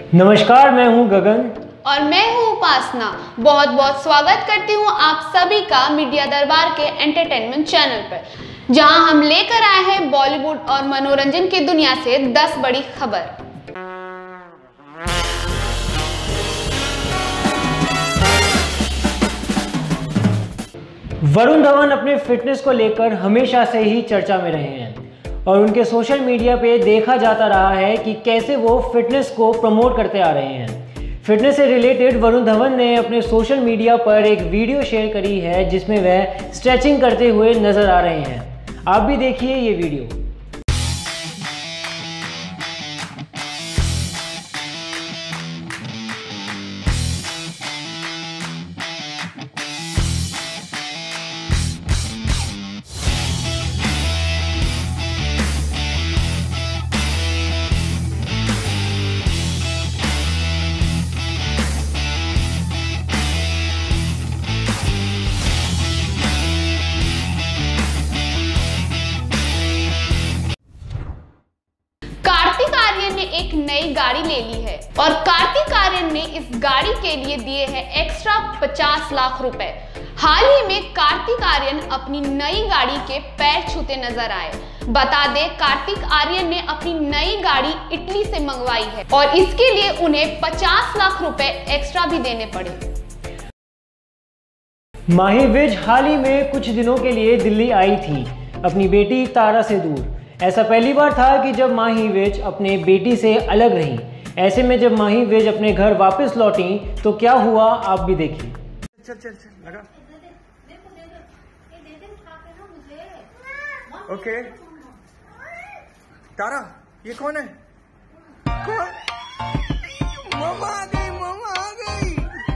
नमस्कार, मैं हूं गगन और मैं हूं उपासना। बहुत बहुत स्वागत करती हूं आप सभी का मीडिया दरबार के एंटरटेनमेंट चैनल पर, जहां हम लेकर आए हैं बॉलीवुड और मनोरंजन की दुनिया से 10 बड़ी खबर। वरुण धवन अपने फिटनेस को लेकर हमेशा से ही चर्चा में रहे हैं और उनके सोशल मीडिया पे देखा जाता रहा है कि कैसे वो फिटनेस को प्रमोट करते आ रहे हैं। फिटनेस से रिलेटेड वरुण धवन ने अपने सोशल मीडिया पर एक वीडियो शेयर करी है जिसमें वह स्ट्रेचिंग करते हुए नजर आ रहे हैं। आप भी देखिए ये वीडियो। एक नई गाड़ी ले ली है और कार्तिक आर्यन ने इस गाड़ी के लिए दिए हैं एक्स्ट्रा 50 लाख रुपए। हाल ही में कार्तिक आर्यन अपनी नई गाड़ी के पैर छूते नजर आए। बता दें, कार्तिक आर्यन ने अपनी नई गाड़ी इटली से मंगवाई है और इसके लिए उन्हें 50 लाख रुपए एक्स्ट्रा भी देने पड़े। माही विज हाल ही में कुछ दिनों के लिए दिल्ली आई थी अपनी बेटी तारा से दूर। ऐसा पहली बार था कि जब माही विज अपने बेटी से अलग रही। ऐसे में जब माही विज अपने घर वापस लौटी तो क्या हुआ, आप भी देखिए। चल चल चल लगा। ओके तारा, ये कौन है? कौन? मम्मा आ गई, मम्मा आ गई।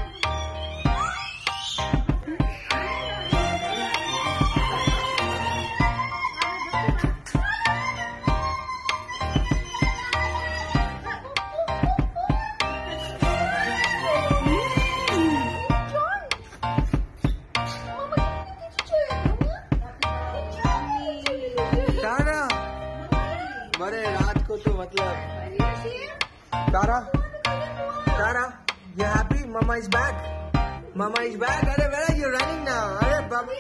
बड़े रात को तो मतलब तारा तारा, you happy? Mama is back. Mama is back. अरे where are you running now? अरे बाबा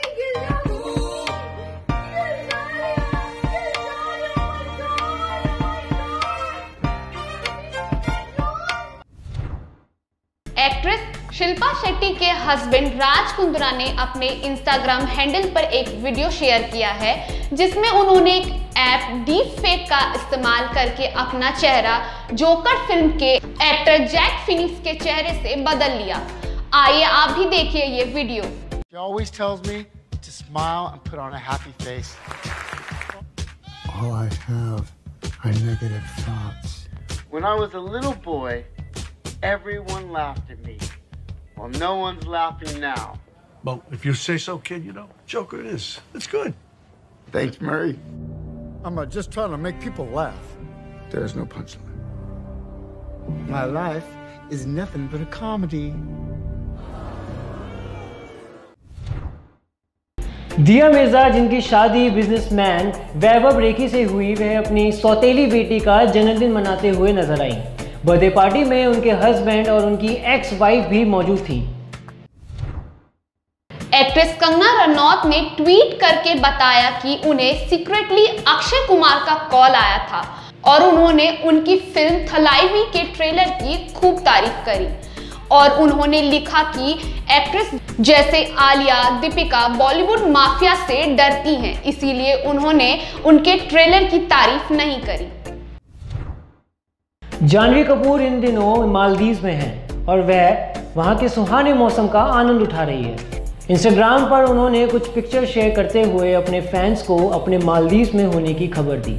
एक्ट्रेस शिल्पा शेट्टी के हस्बैंड राज कुंद्रा ने अपने इंस्टाग्राम हैंडल पर एक वीडियो शेयर किया है जिसमें उन्होंने एक ऐप डीप फेक का इस्तेमाल करके अपना चेहरा जोकर फिल्म के एक्टर जैक फिनिक्स के चेहरे से बदल लिया। आइए आप भी देखिए ये video. She always tells me to smile and put on a happy face. All I have are negative thoughts. When I was a little boy, everyone laughed at me. Well, no one's laughing now. Well, if you say so, kid, you know, Joker it is. It's good. Thanks, Murray. I'm just trying to make people laugh. There's no punchline. My life is nothing but a comedy. दिया मिर्जा, जिनकी शादी businessman वैभव रेखी से हुई, वह अपनी सौतेली बेटी का जन्मदिन मनाते हुए नजर आई। बर्थडे पार्टी में उनके हस्बैंड और उनकी एक्स वाइफ भी मौजूद थी। एक्ट्रेस कंगना रनौत ने ट्वीट करके बताया कि उन्हें सीक्रेटली अक्षय कुमार का कॉल आया था और उन्होंने उनकी फिल्म थलाइवी के ट्रेलर की खूब तारीफ करी और उन्होंने लिखा कि एक्ट्रेस जैसे आलिया, दीपिका बॉलीवुड माफिया से डरती हैं, इसीलिए उन्होंने उनके ट्रेलर की तारीफ नहीं करी। जानवी कपूर इन दिनों मालदीव में हैं और वह वहां के सुहाने मौसम का आनंद उठा रही है। इंस्टाग्राम पर उन्होंने कुछ पिक्चर शेयर करते हुए अपने फैंस को अपने मालदीव में होने की खबर दी।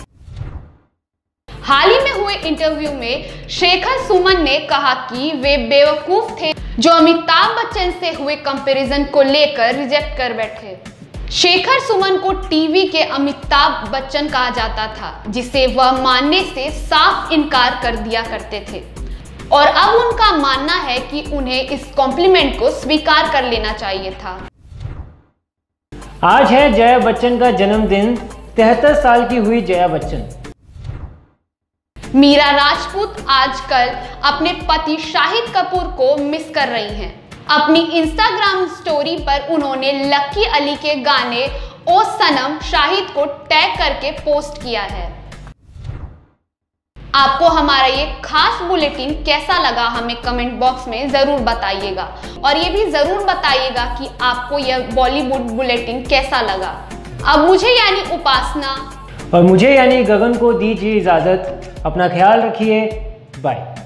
हाल ही में हुए इंटरव्यू में शेखर सुमन ने कहा कि वे बेवकूफ थे जो अमिताभ बच्चन से हुए कंपैरिजन को लेकर रिजेक्ट कर बैठे। शेखर सुमन को टीवी के अमिताभ बच्चन कहा जाता था, जिसे वह मानने से साफ इनकार कर दिया करते थे और अब उनका मानना है कि उन्हें इस कॉम्प्लीमेंट को स्वीकार कर लेना चाहिए था। आज है जया बच्चन का जन्मदिन। 73 साल की हुई जया बच्चन। मीरा राजपूत आजकल अपने पति शाहिद कपूर को मिस कर रही हैं। अपनी इंस्टाग्राम स्टोरी पर उन्होंने लकी अली के गाने ओ सनम शाहिद को टैग करके पोस्ट किया है। आपको हमारा ये खास बुलेटिन कैसा लगा हमें कमेंट बॉक्स में जरूर बताइएगा, और ये भी जरूर बताइएगा कि आपको यह बॉलीवुड बुलेटिन कैसा लगा। अब मुझे यानी उपासना और मुझे यानी गगन को दीजिए इजाज़त। अपना ख्याल रखिए। बाय।